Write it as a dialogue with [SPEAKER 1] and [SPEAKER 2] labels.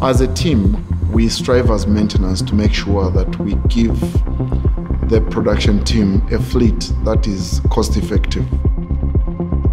[SPEAKER 1] As a team, we strive as maintenance to make sure that we give the production team a fleet that is cost effective.